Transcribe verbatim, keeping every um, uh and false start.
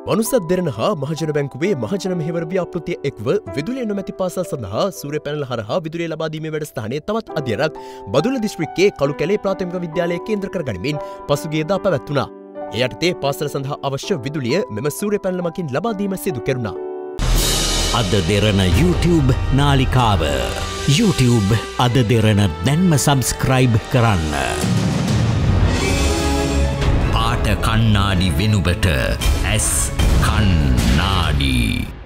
වනුසත් දෙරණ හා මහජන බැංකුවේ මහජන මෙහෙවර ව්‍යාපෘතිය එක්ව විදුලිය නොමැති පාසල් සඳහා සූර්ය පැනල හරහා විදුලිය ලබා දීමේ වැඩසටහනේ තවත් අධ්‍යයනයක් බදුල්ල දිස්ත්‍රික්කයේ කළුකැලේ ප්‍රාථමික විද්‍යාලය කේන්ද්‍ර කර ගනිමින් පසුගියදා පැවැත්වුණා. ඒ යටතේ පාසල සඳහා අවශ්‍ය විදුලිය මෙම සූර්ය පැනල මගින් ලබා දීම සිදු කෙරුණා. අද දෙරණ YouTube නාලිකාව YouTube අද දෙරණ දැන්ම සබස්ක්‍රයිබ් කරන්න. පාට කන්නාඩි වෙනුබට ඇස් කන්නාඩි